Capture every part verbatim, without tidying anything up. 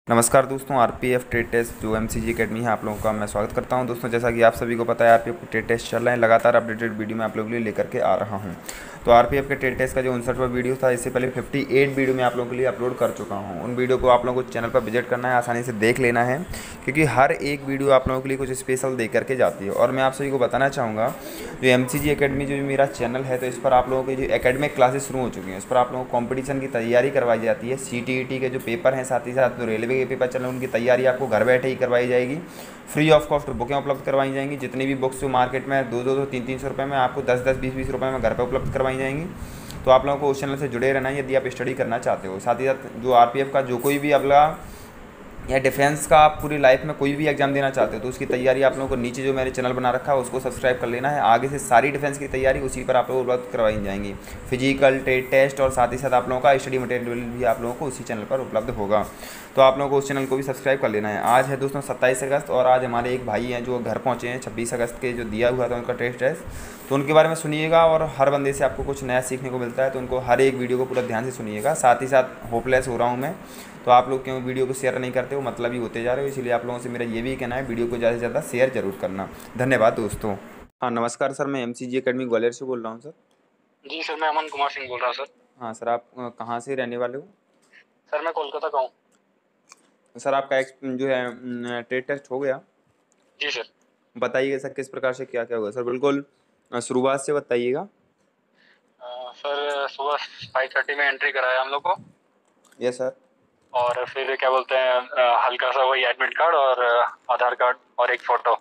नमस्कार दोस्तों, RPF trade test जो एमसीजी एकेडमी है आप लोगों का मैं स्वागत करता हूं। दोस्तों जैसा कि आप सभी को पता है आरपीएफ ट्रेड टेस्ट चल रहे हैं, लगातार अपडेटेड वीडियो मैं आप लोगों के लिए लेकर के आ रहा हूं। तो आरपीएफ के ट्रेड टेस्ट का जो उनसठवां वीडियो था, इससे पहले अट्ठावन वीडियो मैं आप लोगों के लिए अपलोड कर चुका हूँ। उन वीडियो को आप लोगों को चैनल पर विजिट करना है, आसानी से देख लेना है, क्योंकि हर एक वीडियो आप लोगों के लिए कुछ स्पेशल दे करके जाती है। और मैं आप सभी को बताना चाहूँगा, जो एमसीजी एकेडमी जो मेरा चैनल है, तो इस पर आप लोगों की जो एकेडमिक क्लासेस शुरू हो चुकी हैं, इस पर आप लोगों को कॉम्पिटिशन की तैयारी करवाई जाती है। सीटीईटी के जो पेपर हैं, साथ ही साथ जो रेलवे के पेपर चल रहे हैं, उनकी तैयारी आपको घर बैठे ही करवाई जाएगी। फ्री ऑफ कॉस्ट बुकें उपलब्ध करवाई जाएंगी। जितनी भी बुक्स जो मार्केट में दो दो दो तीन तीन सौ रुपये में, आपको दस दस बीस बीस रुपये में घर पर उपलब्ध करवाई जाएंगी। तो आप लोगों को उस चैनल से जुड़े रहना है यदि आप स्टडी करना चाहते हो। साथ ही साथ जो आरपीएफ का जो कोई भी अगला या डिफेंस का आप पूरी लाइफ में कोई भी एग्जाम देना चाहते हो, तो उसकी तैयारी आप लोगों को नीचे जो मैंने चैनल बना रखा है उसको सब्सक्राइब कर लेना है। आगे से सारी डिफेंस की तैयारी उसी पर आप लोगों को उपलब्ध करवाई जाएंगी। फिजिकल, ट्रेड टेस्ट और साथ ही साथ आप लोगों का स्टडी मटेरियल भी आप लोगों को उसी चैनल पर उपलब्ध होगा। तो आप लोगों को उस चैनल को भी सब्सक्राइब कर लेना है। आज है दोस्तों सत्ताईस अगस्त, और आज हमारे एक भाई हैं जो घर पहुँचे हैं छब्बीस अगस्त के, जो दिया हुआ था उनका टेस्ट टेस्ट। तो उनके बारे में सुनिएगा, और हर बंदे से आपको कुछ नया सीखने को मिलता है, तो उनको हर एक वीडियो को पूरा ध्यान से सुनिएगा। साथ ही साथ होपलेस हो रहा हूँ मैं, तो आप लोग क्यों वीडियो को शेयर नहीं करते हो, मतलब ही होते जा रहे हो। इसलिए आप लोगों से मेरा ये भी कहना है, वीडियो को ज़्यादा से ज़्यादा शेयर जरूर करना। धन्यवाद दोस्तों। हाँ नमस्कार सर, मैं एमसीजी एकेडमी ग्वालियर से बोल रहा हूँ सर। जी सर, मैं अमन कुमार सिंह बोल रहा हूँ सर। हाँ सर, आप अ, कहाँ से रहने वाले हो? सर मैं कोलकाता का हूँ। सर आपका एक्स जो है ट्रेड टेस्ट हो गया? जी सर। बताइए सर, किस प्रकार से क्या क्या हुआ सर, बिल्कुल अ, शुरुआत से बताइएगा। अ, सर सुबह फाइव थर्टी में एंट्री कराया हम लोग को, यस सर। और फिर क्या बोलते हैं अ, हल्का सा वही एडमिट कार्ड और अ, आधार कार्ड और एक फ़ोटो,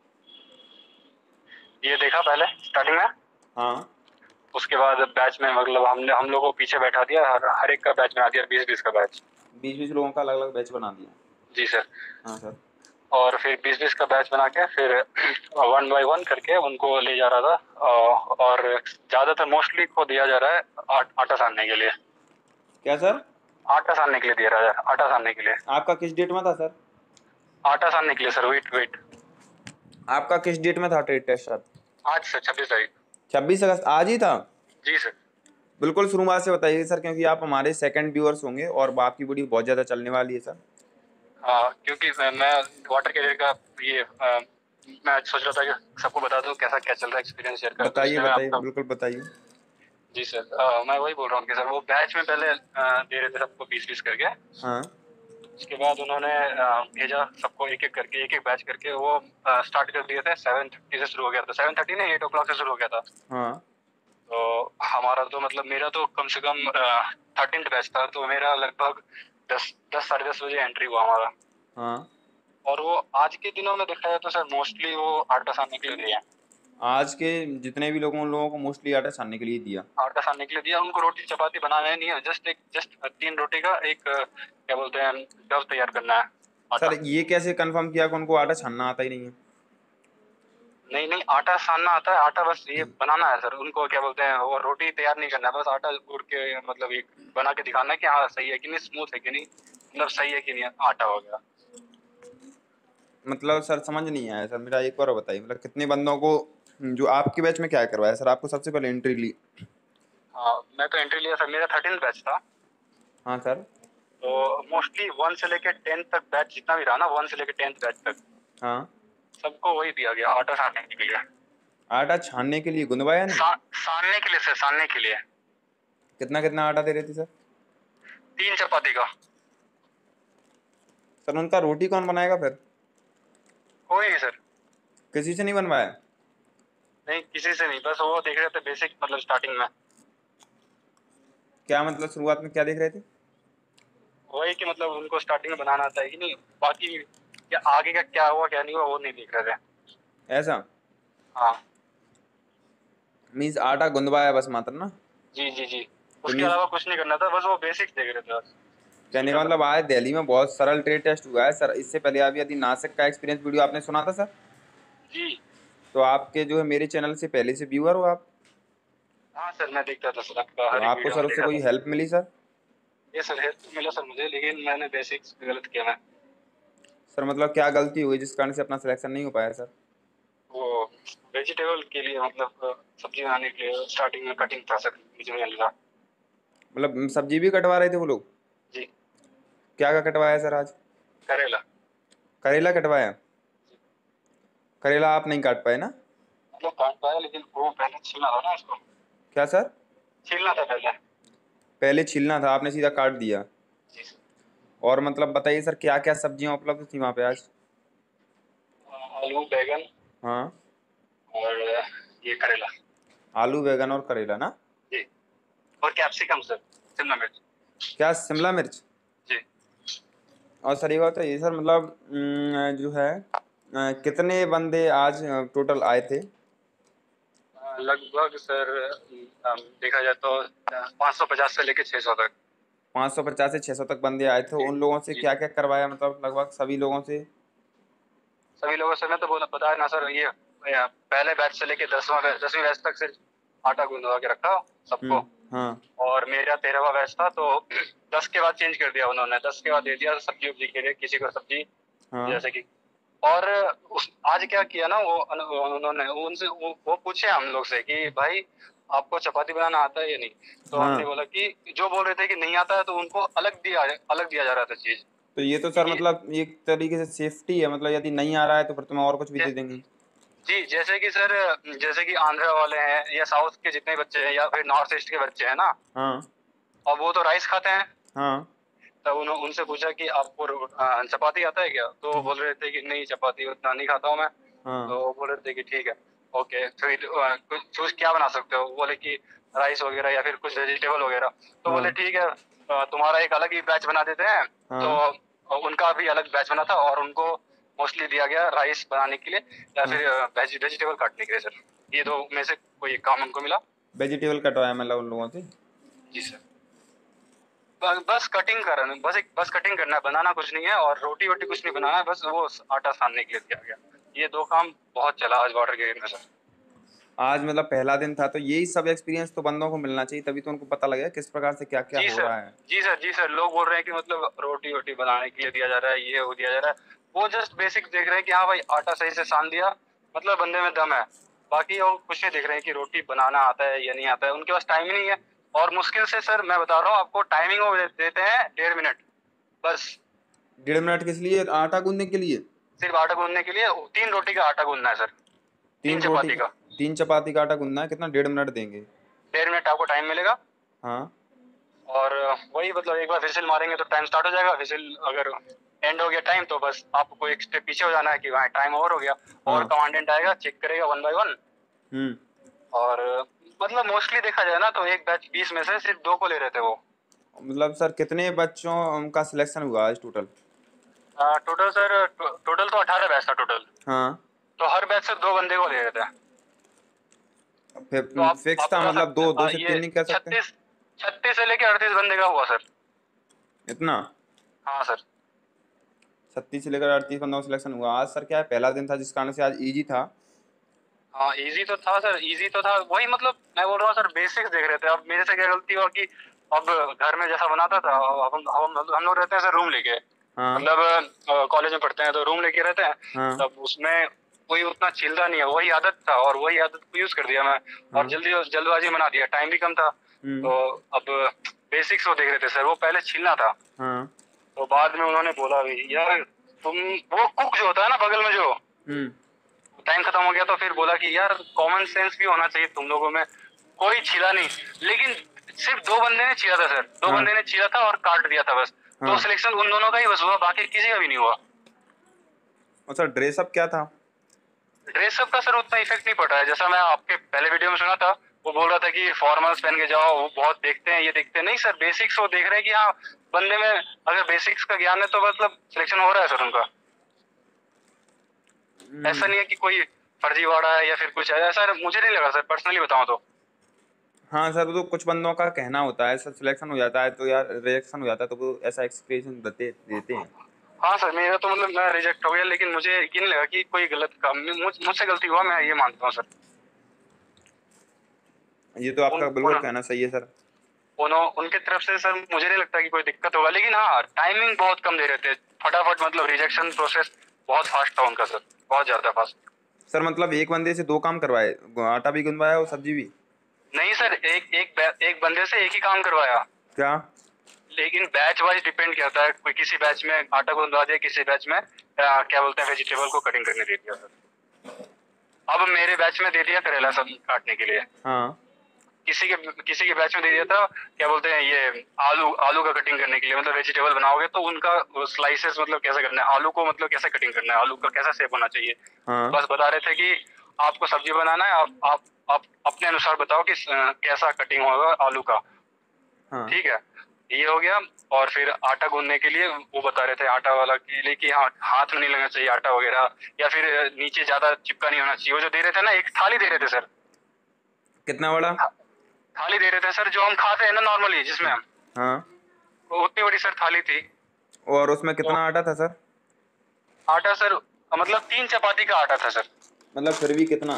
ये देखा पहले स्टार्टिंग में। हाँ। उसके बाद बैच में मतलब हमने हम लोग को पीछे बैठा दिया, हर हर एक का बैच बना दिया, बीस बीस का बैच। बीस बीस लोगों का अलग अलग बैच बना दिया? जी सर। हाँ सर। और फिर बीस बीस का बैच बना के फिर वन बाय वन करके उनको ले जा रहा था, अ, और ज़्यादातर मोस्टली को दिया जा रहा है आट, आटा सानने के लिए। क्या सर? आटा सानने के लिए दिया रहा है, आटा सानने के लिए। आपका किस डेट में था सर? आटा सानने के लिए सर, वेट वेट। आपका किस डेट में था ट्रेड टेस्ट सर? आज सर छब्बीस तारीख। छब्बीस अगस्त, आज ही था? जी सर। बिल्कुल शुरुआत से बताइए सर, क्योंकि आप हमारे सेकंड व्यूअर्स होंगे और आपकी वीडियो बहुत ज़्यादा चलने वाली है सर। हाँ, क्योंकि मैं मैं वाटर कैरियर का ये अ, मैं सोच रहा था कि सबको बता दूं कैसा क्या चल रहा है, एक्सपीरियंस शेयर कर दूं, बताइए इसलिए मैं बताइए, आपका। बिल्कुल बताइए। जी सर, अ, मैं वही बोल रहा हूँ कि सर वो बैच में पहले अ, दे रहे थे सबको बीस बीस करके। हाँ। उसके बाद उन्होंने अ, भेजा सबको एक एक करके, एक एक बैच करके। वो स्टार्ट कर दिए थे, सेवन थर्टी से शुरू हो गया था, सेवन थर्टी नहीं एट ओ क्लॉक से शुरू हो गया था। हाँ। तो हमारा तो मतलब मेरा तो कम से कम थर्टीन बैच था, तो मेरा लगभग दस दस साढ़े दस बजे एंट्री हुआ हमारा। हाँ। और वो आज के दिनों में देखा जाए तो सर मोस्टली वो आटा सानने के लिए दिया। आज के जितने भी लोगों उन लोगों को मोस्टली आटा छानने के लिए दिया। आटा सानने के लिए दिया, उनको रोटी चपाती बनाना नहीं है, जस्ट एक जस्ट तीन रोटी का एक अ, क्या बोलते हैं डव तैयार करना है सर आटा। ये कैसे कंफर्म किया कि उनको आटा छानना आता ही नहीं है? नहीं नहीं, आटा सानना आता है, आटा बस ये बनाना है सर। उनको क्या बोलते हैं, वो रोटी तैयार नहीं करना है, बस आटा गूंद के मतलब एक बना के दिखाना है कि हाँ सही है कि नहीं, स्मूथ है कि नहीं, मतलब सही है कि नहीं आटा हो गया। मतलब सर समझ नहीं आया सर, मेरा एक बार और बताइए, मतलब कितने बंदों को जो आपके बैच में क्या करवाया सर? आपको सबसे पहले एंट्री ली? हाँ, मैं तो एंट्री लिया सर, मेरा थर्टीन बैच था। हाँ सर। तो मोस्टली वन से लेके टेंथ तक बैच जितना भी रहा ना, वन से लेके टेंथ बैच तक हाँ। सबको वही दिया गया, आटा सानने के लिए। आटा छानने के लिए गुंदवाया नहीं? सा, सानने के लिए सर, सानने के लिए। कितना कितना आटा दे रहे थे सर? तीन चपाती का। सर उनका रोटी कौन बनाएगा फिर? कोई नहीं सर। किसी से नहीं बनवाया? नहीं, किसी से नहीं, बस वो देख रहे थे बेसिक, मतलब स्टार्टिंग में क्या मतलब शुरुआत में क्या देख रहे थे? वही कि मतलब उनको स्टार्टिंग में बनाना आता है कि नहीं, बाकी क्या आगे का क्या हुआ क्या नहीं हुआ वो नहीं देख रहे थे। ऐसा? हाँ। मीन्स आटा गुंदवाया बस मात्र ना? जी जी जी। तो उसके मीन्स अलावा कुछ नहीं करना था, बस वो बेसिक्स देख रहे थे बस। कहने का मतलब आज दिल्ली में बहुत सरल ट्रेड टेस्ट हुआ है सर। इससे पहले आप यदि नासिक का एक्सपीरियंस वीडियो आपने सुना था सर, जी। तो आपके जो है मेरे चैनल से पहले से व्यूअर हो आप, हाँ सर, मैं देखता था सर, आपका तो हर एक आपको वीडियो सर में उससे देखा कोई था। हेल्प मिली सर? ये सर हेल्प तो मिला सर मुझे, लेकिन मैंने बेसिक्स गलत किया। मैं सर मतलब क्या गलती हुई जिस कारण से अपना सिलेक्शन नहीं हो पाया सर? वो वेजिटेबल के लिए, मतलब अ, सब्जी बनाने के लिए स्टार्टिंग में कटिंग था सर, मुझे नहीं लगा। मतलब सब्जी भी कटवा रहे थे वो लोग? जी। क्या क्या कटवाया सर आज? करेला। करेला कटवाया? करेला आप नहीं काट पाए ना? मतलब काट पाया, लेकिन वो पहले छीलना था ना उसको। क्या सर? छीलना था पहले। पहले छीलना था, आपने सीधा काट दिया। जी सर। और मतलब बताइए सर, क्या क्या सब्जियां उपलब्ध थी वहाँ पे आज? आलू, बैगन हाँ। और ये करेला। आलू बैगन और करेला ना? जी। और कैप्सिकम सर, शिमला मिर्च। क्या शिमला मिर्च? जी। और सर ये बात है, ये सर मतलब अम, जो है अ, कितने बंदे आज टोटल आए थे? अ, लगभग सर अम, देखा जाए तो पाँच सौ पचास से लेके छह सौ तक। पाँच सौ पचास से छः सौ तक बंदे आए थे। जी। उन लोगों से जी। क्या क्या करवाया, मतलब लगभग सभी लोगों से? सभी लोगों से मैं तो बोला बताया ना सर, ये ये पहले बैच से लेके दसवां बैच दसवीं बैच तक सिर्फ आटा गूंदवा के रखा सबको। हम्म। हाँ। और मेरा तेरहवा बैच था तो दस के बाद चेंज कर दिया उन्होंने, दस के बाद दे दिया सब्जी उब्जी के लिए किसी को सब्जी, हाँ। जैसे कि। और उस आज क्या किया ना वो उन्होंने उनसे वो, वो पूछे हम लोग से कि भाई आपको चपाती बनाना आता है या नहीं। तो हमने हाँ। बोला कि जो बोल रहे थे कि नहीं आता है तो उनको अलग दिया अलग दिया जा रहा था चीज। तो ये तो सर कि मतलब एक तरीके से सेफ्टी है, मतलब यदि नहीं आ रहा है तो फिर तुम्हें और कुछ भी दे देंगे। जी, जैसे कि सर जैसे कि आंध्रा वाले हैं या साउथ के जितने बच्चे हैं या फिर नॉर्थ ईस्ट के बच्चे हैं ना, हाँ। और वो तो राइस खाते हैं। हाँ। तब उन्होंने उनसे पूछा कि आपको अ, चपाती आता है क्या, तो वो बोल रहे थे कि नहीं चपाती उतना नहीं खाता हूँ मैं। हाँ। तो वो बोल रहे थे कि ठीक है, ओके फिर अ, कुछ चूज क्या बना सकते हो, बोले कि राइस वगैरह या फिर कुछ वेजिटेबल वगैरह। तो बोले हाँ। ठीक है, अ, तुम्हारा एक अलग ही बैच बना देते हैं। तो हाँ। अ, उनका भी अलग बैच बना था और उनको मोस्टली दिया गया राइस बनाने के लिए या हाँ। फिर वेजिटेबल काटने के लिए सर। ये दो में से कोई एक काम उनको मिला। वेजिटेबल कटवाया मतलब उन लोगों से? जी सर। ब- बस कटिंग करना, बस एक बस कटिंग करना है, बनाना कुछ नहीं है, और रोटी वोटी कुछ नहीं बनाना है, बस वो आटा सानने के लिए दिया गया। ये दो काम बहुत चला आज बॉर्डर गेट में सर। आज मतलब पहला दिन था, तो यही सब एक्सपीरियंस तो बंदों को मिलना चाहिए, तभी तो उनको पता लगेगा किस प्रकार से क्या क्या जी हो सर। रहा है। जी सर। जी सर, लोग बोल रहे हैं कि मतलब रोटी वोटी बनाने के लिए दिया जा रहा है, ये वो दिया जा रहा है। वो जस्ट बेसिक देख रहे हैं कि हाँ भाई आटा सही से सान दिया, मतलब बंदे में दम है। बाकी वो कुछ नहीं देख रहे हैं कि रोटी बनाना आता है या नहीं आता है, उनके पास टाइम ही नहीं है। और मुश्किल से सर मैं बता रहा हूँ आपको, टाइमिंग वो देते हैं डेढ़ मिनट, बस। डेढ़ मिनट किस लिए? आटा गूंदने के लिए? सिर्फ आटा गूंदने के लिए तीन रोटी का आटा गूंदना है सर, तीन तीन रोटी चपाती का? का। तीन चपाती का आटा गूंदना है? कितना, डेढ़ मिनट देंगे? डेढ़ मिनट आपको टाइम मिलेगा। हाँ। और वही मतलब एक बार विजिल मारेंगे तो टाइम स्टार्ट हो जाएगा, विजिल अगर एंड हो गया टाइम तो बस आपको एक स्टेप पीछे हो जाना है कि वहाँ टाइम ओवर हो गया। और हाँ। कमांडेंट आएगा, चेक करेगा वन बाय वन। हम्म। और मतलब मोस्टली देखा जाए ना तो एक बैच बीस में से सिर्फ दो को ले रहे थे वो। मतलब सर कितने बच्चों का सिलेक्शन हुआ आज टोटल? टोटल सर, टोटल तो अठारह बैच था टोटल। हाँ। तो हर बैच से दो बंदे को ले रहे थे। तो फिर आप फिक्स आप था, बता मतलब सकते दो दो आ, से तीन ये नहीं कर सकते? छत्तीस छत्तीस से लेके अड़तीस बंदे का हुआ सर। इतना? हाँ सर। छत्तीस से लेकर अड़तीस बंदों का सिलेक्शन हुआ आज। सर क्या है, पहला दिन था जिस कारण से आज इजी था? हाँ इजी तो था सर, इजी तो था, वही मतलब मैं बोल रहा हूँ सर बेसिक्स देख रहे थे। अब मेरे से क्या गलती हुआ कि अब घर में जैसा बनाता था, अब हम हम हम लोग रहते हैं सर रूम लेके, हाँ। मतलब कॉलेज में पढ़ते हैं तो रूम लेके रहते हैं। हाँ। तब उसमें कोई उतना छिलता नहीं है, वही आदत था और वही आदत को यूज कर दिया मैं। और हाँ। जल्दी जल्दबाजी बना दिया, टाइम भी कम था। हम्म। तो अब बेसिक्स वो देख रहे थे सर, वो पहले छीलना था। हाँ। तो बाद में उन्होंने बोला भी यार तुम, वो कुक जो होता है ना बगल में जो, हम्म। टाइम खत्म हो गया तो फिर बोला कि यार कॉमन सेंस भी होना चाहिए तुम लोगों में। कोई छिला नहीं, लेकिन सिर्फ दो बंदे ने छिला था सर, दो हाँ। बंदे ने छिला था और काट दिया था बस। तो हाँ। सिलेक्शन उन दोनों का ही बस हुआ, बाकी किसी का भी नहीं हुआ। और सर ड्रेसअप क्या था? ड्रेसअप का सर उतना इफेक्ट नहीं पड़ रहा है, जैसा मैं आपके पहले वीडियो में सुना था। वो बोल रहा था कि फॉर्मल्स पहन के जाओ, वो बहुत देखते हैं, ये देखते हैं। नहीं सर, बेसिक्स वो देख रहे हैं कि हाँ बंदे में अगर बेसिक्स का ज्ञान है तो मतलब सिलेक्शन हो रहा है सर उनका। ऐसा हम्म। नहीं है कि कोई फर्जीवाड़ा है या फिर कुछ है, ऐसा मुझे नहीं लगा सर, पर्सनली बताऊं तो। हाँ सर, वो तो कुछ बंदों का कहना होता है, सर सिलेक्शन हो जाता है तो यार रिजेक्शन हो जाता है तो वो ऐसा एक्सप्रेशन देते देते हैं। हाँ सर, मेरा तो मतलब मैं रिजेक्ट हो गया, लेकिन मुझे ये नहीं लगा कि कोई गलत काम मुझ, मुझसे गलती हुआ, मैं ये मानता हूँ सर। ये तो उन, आपका बिल्कुल उन, कहना सही है सर। उन्हों उनके तरफ से सर मुझे नहीं लगता कि कोई दिक्कत होगा, लेकिन हाँ टाइमिंग बहुत कम दे रहे थे। फटाफट मतलब रिजेक्शन प्रोसेस बहुत फास्ट था उनका सर, बहुत ज्यादा फास्ट। सर मतलब एक बंदे से दो काम करवाए, आटा भी गुंदवाया और सब्जी भी? नहीं सर, एक एक एक बंदे से एक ही काम करवाया। क्या? लेकिन बैच वाइज डिपेंड करता है, कोई किसी बैच में आटा गुंदवा दिया, किसी बैच में आ, क्या बोलते हैं वेजिटेबल को कटिंग करने दे दिया सर। अब मेरे बैच में दे दिया करेला सब काटने के लिए। हाँ। किसी के किसी के बैच में दे दिया था क्या बोलते हैं ये आलू आलू का कटिंग करने के लिए, मतलब वेजिटेबल बनाओगे तो उनका स्लाइसेस मतलब कैसे करना है, आलू को मतलब कैसे कटिंग करना है, आलू का कैसा शेप होना चाहिए। हाँ। बस बता रहे थे कि आपको सब्जी बनाना है, आप आप आप अपने अनुसार बताओ कि कैसा कटिंग होगा आलू का। हाँ। ठीक है, ये हो गया। और फिर आटा गूंदने के लिए वो बता रहे थे आटा वाला के लिए कि हाँ हाथ में नहीं लगना चाहिए आटा वगैरह, या फिर नीचे ज्यादा चिपका नहीं होना चाहिए। वो जो दे रहे थे ना, एक थाली दे रहे थे सर। कितना बड़ा थाली दे रहे थे सर, जो हम खाते हैं ना नॉर्मली जिसमें हम, हाँ। वो उतनी बड़ी सर थाली थी। और उसमें कितना आटा था सर? आटा सर मतलब तीन चपाती का आटा था सर। मतलब फिर भी कितना?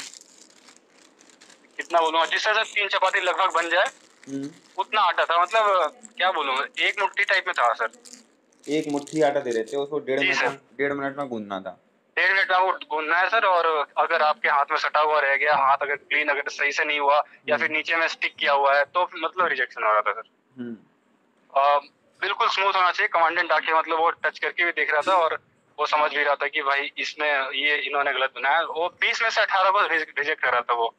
कितना बोलूँगा, जिससे सर तीन चपाती लगभग बन जाए उतना आटा था। मतलब क्या बोलूँगा, एक मुट्ठी टाइप में था सर। एक मुट्ठी आटा दे रहे थे, उसको डेढ़ जी मिनट सर। में डेढ़ मिनट में गूंदना था। डेढ़ मिनट में वो गूंदना है सर। और अगर आपके हाथ में सटा हुआ रह गया, हाथ अगर क्लीन अगर सही से नहीं हुआ या फिर नीचे में स्टिक किया हुआ है तो मतलब रिजेक्शन हो रहा था सर। आ, बिल्कुल स्मूथ होना चाहिए। कमांडेंट आके मतलब वो टच करके भी देख रहा था और वो समझ भी रहा था कि भाई इसमें ये इन्होंने गलत बनाया। वो बीस में से अठारह को रिजेक्ट कर रहा था वो।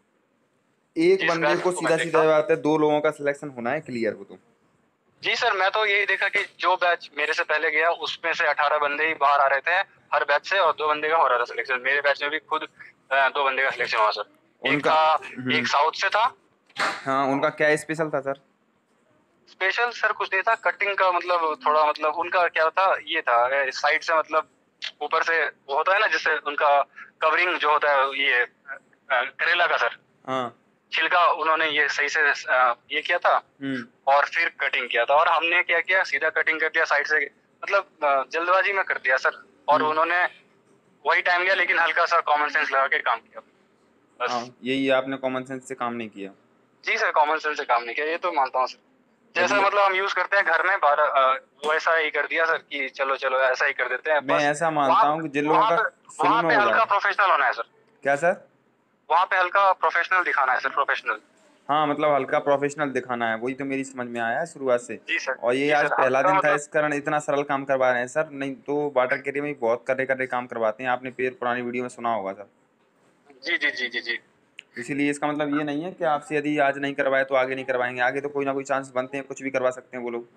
एक बंदे को सीधा सीधा बात है, दो लोगों का सिलेक्शन होना है क्लियर वो तो। जी सर, मैं तो यही देखा कि जो बैच मेरे से पहले गया उसमें से अठारह बंदे ही बाहर आ रहे थे हर बैच से, और दो बंदे का हो रहा था सिलेक्शन। मेरे बैच में भी खुद दो बंदे का सिलेक्शन हुआ सर। एक था, एक साउथ से था। हाँ, उनका क्या स्पेशल था सर? स्पेशल सर कुछ नहीं था, कटिंग का मतलब थोड़ा मतलब उनका क्या था, ये था साइड से मतलब ऊपर से वो होता है ना जिससे उनका कवरिंग जो होता है ये करेला का सर, हाँ। छिलका उन्होंने ये सही से ये किया था और फिर कटिंग किया था। और हमने क्या किया, सीधा कटिंग कर दिया साइड से, मतलब जल्दबाजी में कर दिया सर। और उन्होंने वही टाइम लिया, लेकिन हल्का सा कॉमन सेंस लगा के काम किया बस। हाँ, यही आपने कॉमन सेंस से काम नहीं किया। जी सर, कॉमन सेंस से काम नहीं किया, ये तो मानता हूँ सर। जैसा मतलब हम यूज करते हैं घर में बारह, वो ऐसा ही कर दिया सर कि चलो चलो ऐसा ही कर देते हैं। मैं ऐसा मानता हूँ कि जिन लोगों का वहाँ पे हल्का प्रोफेशनल होना है सर। क्या सर? वहाँ पे हल्का प्रोफेशनल दिखाना है सर, प्रोफेशनल। हाँ, मतलब हल्का प्रोफेशनल दिखाना है, वही तो मेरी समझ में आया है शुरुआत से। जी सर। और ये जी आज सर, पहला दिन मतलब था इस कारण इतना सरल काम करवा रहे हैं सर, नहीं तो वाटर कैरियर में बहुत करे करे काम करवाते हैं। आपने फिर पुरानी वीडियो में सुना होगा सर। जी जी जी जी जी। इसीलिए इसका मतलब ये नहीं है कि आपसे यदि आज नहीं करवाए तो आगे नहीं करवाएंगे, आगे तो कोई ना कोई चांस बनते हैं, कुछ भी करवा सकते हैं वो लोग।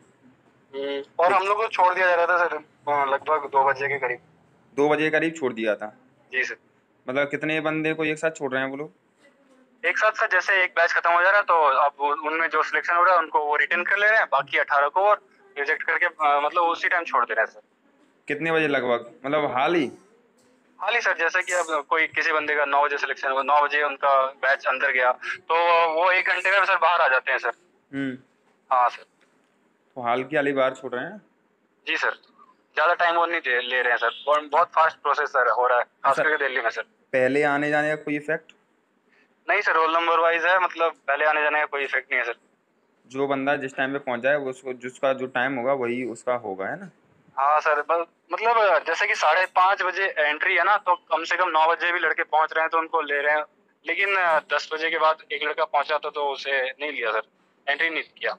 और हम लोग को छोड़ दिया जा रहा था सर लगभग दो बजे के करीब। दो बजे के करीब छोड़ दिया था? जी सर। मतलब कितने बंदे को एक साथ छोड़ रहे हैं वो लोग? एक साथ सर, जैसे एक बैच खत्म हो जा रहा है तो अब उनमें जो सिलेक्शन हो रहा है उनको वो रिटर्न कर ले रहे हैं, बाकी अठारह को और रिजेक्ट करके मतलब उसी टाइम छोड़ दे रहे हैं सर। कितने बजे लगभग, मतलब हाल ही? हाल ही सर, जैसे कि अब कोई किसी बंदे का नौ बजे सिलेक्शन हुआ, नौ बजे उनका बैच अंदर गया तो वो एक घंटे में सर बाहर आ जाते हैं सर। हम्म। हाँ सर। तो हाल की हाल ही बाहर छोड़ रहे हैं? जी सर, ज्यादा टाइम वो नहीं ले रहे हैं सर, बहुत फास्ट प्रोसेस सर हो रहा है खास करके दिल्ली में सर। पहले आने जाने का कोई इफेक्ट नहीं सर, रोल नंबर वाइज है, मतलब पहले आने जाने का कोई इफेक्ट नहीं है सर। जो बंदा जिस टाइम पे पहुंचा है उसको जिसका जो टाइम होगा वही उसका होगा, है ना? हाँ सर, मतलब जैसे कि साढ़े पाँच बजे एंट्री है ना, तो कम से कम नौ बजे भी लड़के पहुंच रहे हैं तो उनको ले रहे हैं। लेकिन दस बजे के बाद एक लड़का पहुंचा था तो उसे नहीं लिया सर, एंट्री नहीं किया।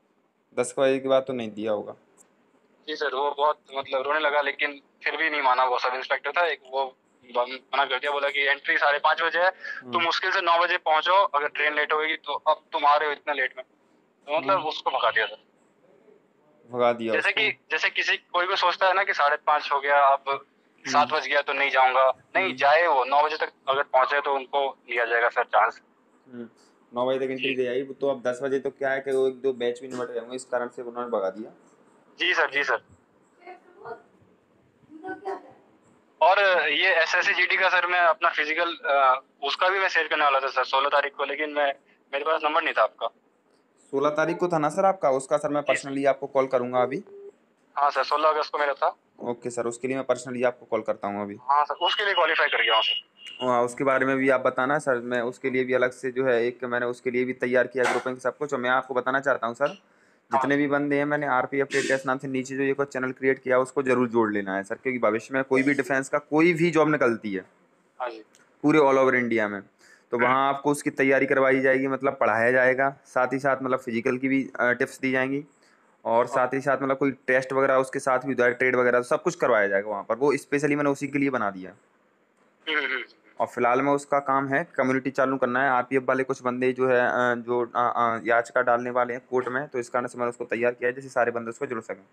दस बजे के बाद तो नहीं दिया होगा। जी सर, वो बहुत मतलब रोने लगा, लेकिन फिर भी नहीं माना। वो सब इंस्पेक्टर था एक, वो मना कर दिया, बोला कि एंट्री साढ़े पाँच बजे है, तुम मुश्किल से नौ बजे पहुंचो, अगर ट्रेन लेट होगी तो अब तुम आ रहे हो इतना लेट में, तो मतलब उसको भगा दिया सर। भगा दिया जैसे उसको। कि जैसे किसी कोई भी सोचता है ना कि साढ़े पाँच हो गया, अब सात बज गया तो नहीं जाऊंगा, नहीं जाए, वो नौ बजे तक अगर पहुंचे तो उनको लिया जाएगा सर चांस। नौ बजे तक एंट्री दे आई, तो अब दस बजे तो क्या है कि वो एक दो बैच भी निपट जाएंगे, इस कारण से उन्होंने भगा दिया। जी सर। जी सर। और ये S S C G D का सर मैं अपना फिजिकल उसका भी मैं शेयर करने वाला था सर सोलह तारीख को, लेकिन मैं मेरे पास नंबर नहीं था आपका। सोलह तारीख को था ना सर आपका? उसका सर मैं पर्सनली आपको कॉल करूंगा अभी। हाँ सर, सोलह अगस्त को मेरा था। ओके सर, उसके लिए मैं पर्सनली आपको कॉल करता हूँ अभी। हाँ सर, उसके लिए क्वालिफाई कर गया हूँ सर। हाँ, उसके बारे में भी आप बताना सर। मैं उसके लिए भी अलग से जो है एक मैंने उसके लिए भी तैयार किया ग्रुपिंग सब कुछ। और मैं आपको बताना चाहता हूँ सर, जितने भी बंदे हैं मैंने आरपीएफ टेस्ट नाम से नीचे जो एक चैनल क्रिएट किया उसको जरूर जोड़ लेना है सर, क्योंकि भविष्य में कोई भी डिफेंस का कोई भी जॉब निकलती है पूरे ऑल ओवर इंडिया में, तो वहाँ आपको उसकी तैयारी करवाई जाएगी, मतलब पढ़ाया जाएगा, साथ ही साथ मतलब फिजिकल की भी टिप्स दी जाएंगी। और साथ ही साथ मतलब कोई टेस्ट वगैरह उसके साथ भी होता है, ट्रेड वगैरह सब कुछ करवाया जाएगा वहाँ पर, वो स्पेशली मैंने उसी के लिए बना दिया। हम्म, हम्म। और फिलहाल में उसका काम है कम्युनिटी चालू करना है। आरपीएफ वाले कुछ बंदे जो है अ, जो अ, अ, याचिका डालने वाले हैं कोर्ट में, तो इस कारण से मैंने उसको तैयार किया है जैसे सारे बंदे उसको जुड़ सकें।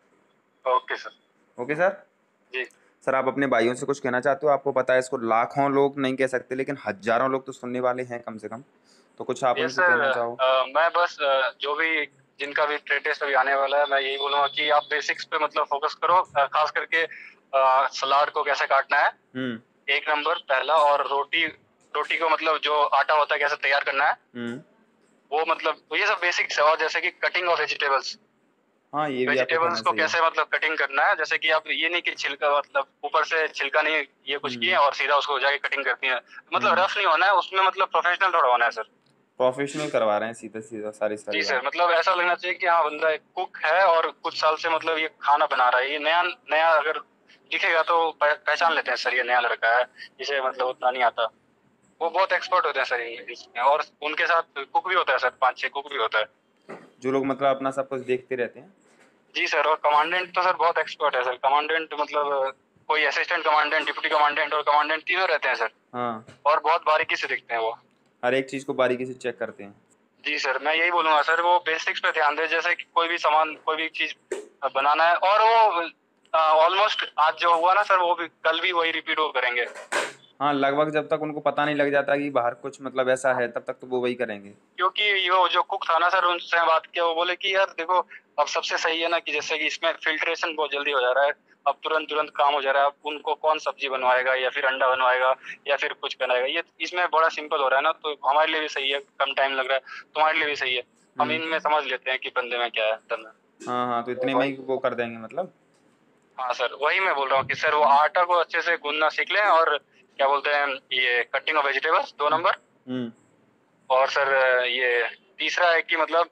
Okay sir. Okay sir. जी। सर आप अपने भाइयों से कुछ कहना चाहते हो? आपको पता है इसको लाखों लोग नहीं कह सकते लेकिन हजारों लोग तो सुनने वाले हैं कम से कम, तो कुछ आप यस उनसे सर। कहना चाहो? अ, मैं बस अ, जो भी जिनका भी ट्रेड टेस्ट अभी आने वाला है, मैं यही बोलूंगा कि आप बेसिक्स पे मतलब फोकस करो, अ, खास करके अ, सलाद को कैसे काटना है, हम्म। एक नंबर पहला। और रोटी, रोटी को मतलब जो आटा होता है कैसे तैयार करना है, हम्म। वो मतलब ये सब बेसिक्स है। और जैसे कि कटिंग ऑफ वेजिटेबल्स, हाँ ये भी आपका वेजिटेबल्स कहना को सही है। कैसे मतलब कटिंग करना है, जैसे कि आप ये नहीं कि छिलका मतलब ऊपर से छिलका नहीं ये कुछ किए हम्म। और सीधा उसको जाके कटिंग करती है, मतलब हम्म। रफ नहीं होना है उसमें, मतलब प्रोफेशनल थोड़ा होना है सर। प्रोफेशनल करवा रहे हैं सीधा सीधा सारी सारी जी सर, बात। मतलब ऐसा लगना चाहिए कि हाँ बंदा एक कुक है और कुछ साल से मतलब ये खाना बना रहा है। ये नया नया अगर दिखेगा तो पह- पहचान लेते हैं सर ये नया लड़का है, जिसे मतलब उतना नहीं आता। वो बहुत एक्सपर्ट होते हैं सर इसमें, और उनके साथ कुक भी होता है सर, पाँच छह कुक भी होता है। जो लोग मतलब अपना सब कुछ देखते रहते हैं। जी सर। और कमांडेंट तो सर बहुत एक्सपर्ट है सर। कमांडेंट मतलब कोई असिस्टेंट कमांडेंट, डिप्टी कमांडेंट और कमांडेंट तीनों रहते हैं सर, हाँ, और बहुत बारीकी से देखते हैं वो। हर एक चीज को बारीकी से चेक करते हैं। जी सर, मैं यही बोलूंगा सर, वो बेसिक्स पे ध्यान दे। जैसे कि कोई भी सामान, कोई भी चीज बनाना है, और वो ऑलमोस्ट आज जो हुआ ना सर, वो भी कल भी वही रिपीट वो करेंगे। हाँ लगभग जब तक उनको पता नहीं लग जाता कि बाहर कुछ मतलब ऐसा है तब तक तो वो वही करेंगे। क्योंकि ये जो कुक था ना सर, उनसे बात किया, वो बोले कि यार देखो, अब सबसे सही है ना कि जैसे कि इसमें फिल्ट्रेशन बहुत जल्दी हो जा रहा है, अब तुरंत तुरंत काम हो जा रहा है। अब उनको कौन सब्जी बनवाएगा या फिर अंडा बनवाएगा या फिर कुछ बनाएगा, ये इसमें बड़ा सिंपल हो रहा है ना, तो हमारे लिए भी सही है, कम टाइम लग रहा है, तुम्हारे लिए भी सही है। हम हम्म। इनमें समझ लेते हैं कि बंदे में क्या है अंदर में। हाँ हाँ, तो इतने में ही वो कर देंगे मतलब। हाँ सर, वही मैं बोल रहा हूँ कि सर वो आटा को अच्छे से गूंदना सीख लें, और क्या बोलते हैं, ये कटिंग ऑफ वेजिटेबल्स दो नंबर। हम्म। और सर ये तीसरा है कि मतलब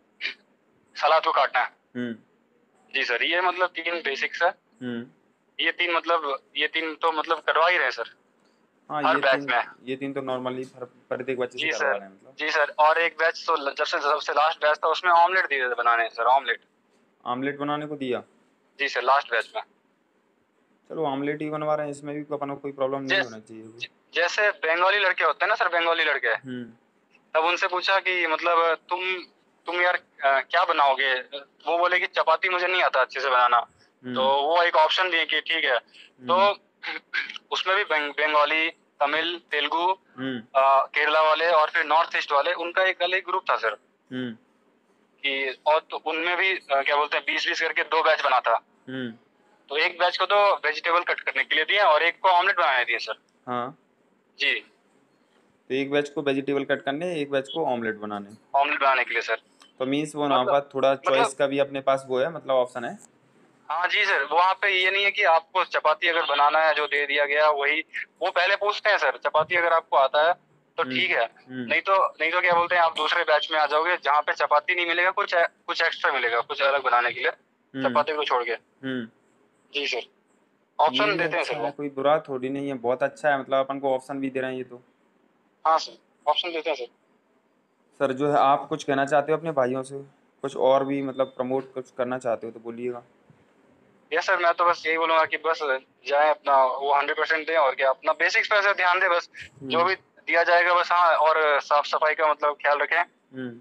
सलाद को काटना है। हम्म। जी सर, ये मतलब तीन बेसिक्स है। हम्म। ये तीन मतलब ये तीन तो मतलब करवा ही रहे हैं सर, हाँ हर ये बैच तीन, में। ये तीन तो नॉर्मली प्रत्येक बच्चे से जी करवा सर। रहे हैं मतलब। जी सर, और एक बैच तो जब से सबसे लास्ट बैच था उसमें ऑमलेट दिए थे बनाने सर, ऑमलेट। आमलेट बनाने को दिया? जी सर, लास्ट बैच में। चलो आमलेट ही बनवा रहे हैं, इसमें भी अपन को कोई प्रॉब्लम नहीं जैस होना चाहिए कोई। ज- जैसे बंगाली लड़के होते हैं ना सर, बंगाली लड़के, हम्म। तब उनसे पूछा कि मतलब तुम तुम यार अ, क्या बनाओगे। वो बोले कि चपाती मुझे नहीं आता अच्छे से बनाना। तो हम्म। वो एक ऑप्शन दिए कि ठीक है। तो हम्म। उसमें भी बंग- बंगाली, तमिल, तेलुगु, हम्म। अ, केरला वाले और फिर नॉर्थ ईस्ट वाले, उनका एक अलग ग्रुप था सर। हम्म। कि और तो उनमें भी अ, क्या बोलते हैं, बीस बीस करके दो बैच बना था। हम्म। तो एक बैच को तो वेजिटेबल कट करने के लिए दिए और एक को ऑमलेट बनाने दिए सर। हाँ, जी। तो एक बैच को वेजिटेबल कट करने, एक बैच को ऑमलेट बनाने। ऑमलेट बनाने के लिए सर। तो मीन्स वो वहाँ मतलब पर थोड़ा चॉइस मतलब का भी अपने पास वो है मतलब ऑप्शन है। हाँ जी सर, वहाँ पे ये नहीं है कि आपको चपाती अगर बनाना है जो दे दिया गया वही, वो पहले पूछते हैं सर, चपाती अगर आपको आता है तो हम्म। ठीक है। हम्म। नहीं तो नहीं तो क्या बोलते हैं, आप दूसरे बैच में आ जाओगे जहाँ पे चपाती नहीं मिलेगा, कुछ कुछ एक्स्ट्रा मिलेगा, कुछ अलग बनाने के लिए, हम्म। चपाती को छोड़ के। हम्म। जी सर, ये ऑप्शन भी देते हैं सर अच्छा है, वो। कोई बुरा थोड़ी नहीं है, बहुत अच्छा है मतलब अपन को ऑप्शन भी दे रहे हैं ये तो। हाँ सर, ऑप्शन देते हैं सर। सर जो है आप कुछ कहना चाहते हो अपने भाइयों से, कुछ और भी मतलब प्रमोट कुछ करना चाहते हो तो बोलिएगा। यस सर, मैं तो बस यही बोलूंगा कि बस जाए अपना वो हंड्रेड परसेंट दें, और क्या अपना बेसिक्स पे से ध्यान दें बस। जो हम्म। भी दिया जाएगा बस, हाँ, और साफ सफाई का मतलब ख्याल रखें। हम्म।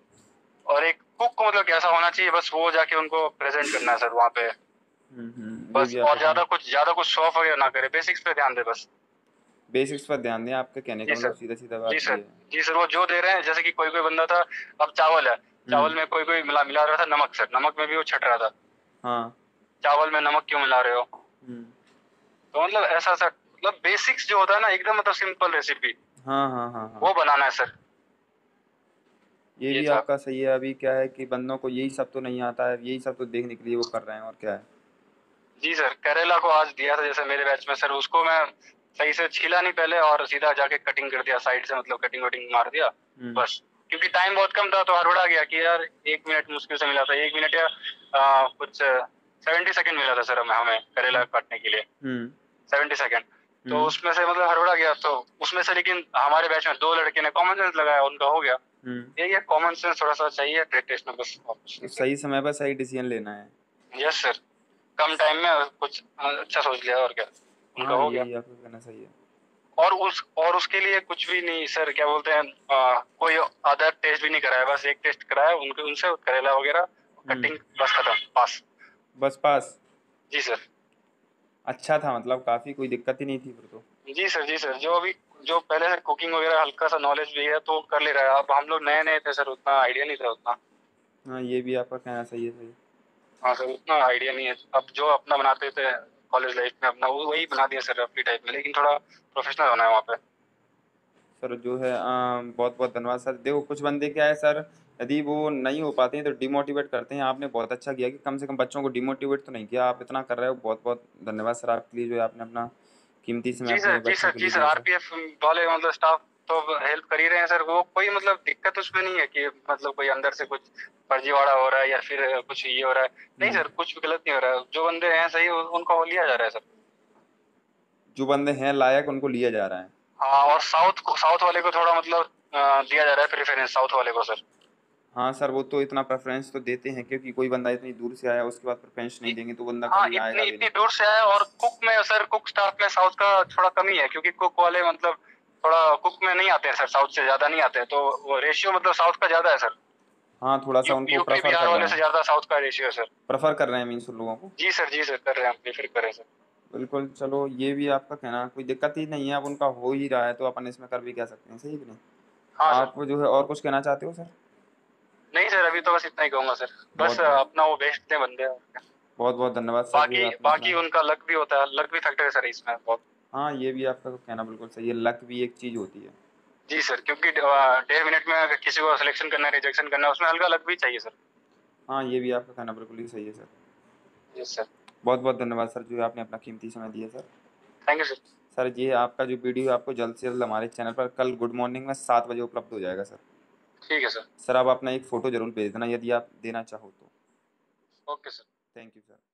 और एक कुक को मतलब कैसा होना चाहिए, बस वो जाके उनको प्रेजेंट करना है सर वहाँ पे। हम्म। हम्म, ये बस, भी और आपका कहना। ज्यादा कुछ ज्यादा कुछ शो ऑफ वगैरह ना करे, बेसिक्स पे ध्यान दे बस। बेसिक्स पर ध्यान दें, आपके कहने का जी मतलब सर। सीधा सीधा जी बात सर। ये है। जी सर, वो जो दे रहे हैं, जैसे कि कोई कोई बंदा था, अब चावल है, हम्म। चावल में कोई कोई मिला मिला रहा था नमक सर, नमक में भी वो छट रहा था। हाँ। चावल में नमक क्यों मिला रहे हो। हम्म। तो मतलब ऐसा सर, मतलब बेसिक्स जो होता है ना, एकदम मतलब सिंपल रेसिपी, हाँ हाँ हाँ हाँ, वो बनाना है सर। ये ये भी था। आपका सही है। अभी क्या है कि बंदों को यही सब तो नहीं आता है, यही सब तो देखने के लिए वो कर रहे हैं और क्या है। जी सर, करेला को आज दिया था जैसे मेरे बैच में सर, उसको मैं सही से छीला नहीं पहले, और सीधा जाके कटिंग कर दिया साइड से, मतलब कटिंग वटिंग मार दिया हम्म। बस। क्योंकि टाइम बहुत कम था तो हड़बड़ा गया कि यार एक मिनट मुश्किल से मिला था, एक मिनट या आ, कुछ सेवेंटी सेकंड मिला था सर हमें हमें करेला काटने के लिए, हम्म। Seventy second. तो हम्म उसमें से मतलब हड़बड़ा गया, तो उसमें से लेकिन हमारे बैच में दो लड़के ने कॉमन सेंस लगाया, उनका हो गया। हम्म यही है, कॉमन सेंस थोड़ा सा चाहिए ट्रेड टेस्ट में, बस और कुछ तो नहीं सही समय पर सही डिसीजन लेना है। सर। यस सर, कम टाइम में कुछ अच्छा सोच लिया और क्या, उनका हाँ हो गया। यही आपका कहना सही है। और उस और उसके लिए कुछ भी नहीं सर, क्या बोलते हैं, आ, कोई अदर टेस्ट भी नहीं कराया, बस एक टेस्ट कराया उनके, उनसे करेला वगैरह हम्म कटिंग, बस खत्म, पास। बस पास। जी सर। अच्छा था, मतलब काफ़ी कोई दिक्कत ही नहीं थी फिर तो। जी सर, जी सर, जो अभी जो पहले से कुकिंग वगैरह हल्का सा नॉलेज भी है तो कर ले रहा है। अब हम लोग नए नए थे सर, उतना आइडिया नहीं था उतना। हाँ ये भी आपका कहना सही है, सही। हाँ सर, उतना आइडिया नहीं है। अब जो अपना बनाते थे कॉलेज लाइफ में अपना, वो वही बना दिया सर अपनी टाइप में, लेकिन थोड़ा प्रोफेशनल होना है वहाँ पे। सर जो है आ, बहुत बहुत धन्यवाद सर। देखो कुछ बंदे क्या है सर, यदि वो नहीं हो पाते हैं तो डिमोटिवेट करते हैं। आपने बहुत अच्छा किया कि कम से कम बच्चों को डिमोटिवेट तो नहीं किया, आप इतना कर रहे हो, बहुत बहुत धन्यवाद सर आपके लिए, जो है आपने अपना कीमती समय जी सर, अपने जी बच्चों सर, के जी लिए सर, दिया सर। आरपीएफ वाले मतलब स्टाफ तो हेल्प कर ही रहे हैं सर। वो कोई मतलब दिक्कत उसमें नहीं है कि मतलब कोई अंदर से कुछ फर्जीवाड़ा हो रहा है या फिर कुछ ये हो रहा है। नहीं हम्म सर, कुछ भी गलत नहीं हो रहा है। जो बंदे हैं सही, उनको लिया जा रहा है सर। जो बंदे हैं लायक उनको लिया जा रहा है। हाँ, और साउथ को, साउथ वाले को थोड़ा मतलब अ, दिया जा रहा है प्रेफरेंस, साउथ वाले को सर। हाँ सर वो तो इतना प्रेफरेंस तो देते हैं, क्योंकि कोई बंदा इतनी दूर से आया उसके बाद प्रेफरेंस नहीं देंगे तो बंदा हाँ, कभी इतनी आएगा भी इतनी नहीं। दूर से आया। और कुक में सर, कुक स्टाफ में साउथ का थोड़ा कमी है, क्योंकि कुक वाले मतलब थोड़ा कुक में नहीं आते हैं सर, साउथ से ज्यादा नहीं आते हैं, तो वो रेशियो मतलब साउथ का ज्यादा है सर। हाँ थोड़ा सा उनको यूपी प्रेफर बिहार कर रहे वाले हैं। से ज्यादा साउथ का रेशियो है सर। प्रेफर कर रहे हैं मीन्स उन लोगों को। जी सर, जी सर, कर रहे हैं, हम प्रेफर कर रहे हैं सर। बिल्कुल, चलो ये भी आपका कहना कोई दिक्कत ही नहीं है, अब उनका हो ही रहा है तो अपन इसमें कर भी क्या सकते हैं, सही कि नहीं। हाँ सर। आप जो है और कुछ कहना चाहते हो सर। नहीं सर, अभी तो बस इतना ही कहूंगा सर। बस बहुत बहुत अपना वो बेस्ट दे बंदे हैं। बहुत बहुत धन्यवाद सर, जो है बाकी आपने बाकी अपना। उनका लक भी होता है, लक भी फैक्टर है सर इसमें बहुत। हाँ ये भी आपका कहना बिल्कुल सही है, लक भी एक चीज़ होती है। जी सर, क्योंकि अ, डेढ़ मिनट में अगर किसी को सिलेक्शन करना है, रिजेक्शन करना है, उसमें हल्का लक भी चाहिए सर। हाँ ये भी आपका कहना बिल्कुल ही सही है सर। जी सर। बहुत बहुत धन्यवाद सर, जो है आपने अपना कीमती समय दिया sir. Thank you sir. Sir ये आपका जो वीडियो है आपको जल्द से जल्द हमारे चैनल पर कल गुड मॉर्निंग में सात बजे उपलब्ध हो जाएगा सर। ठीक है सर। सर आप अपना एक फ़ोटो ज़रूर भेज देना यदि आप देना चाहो तो। Okay sir. Thank you sir.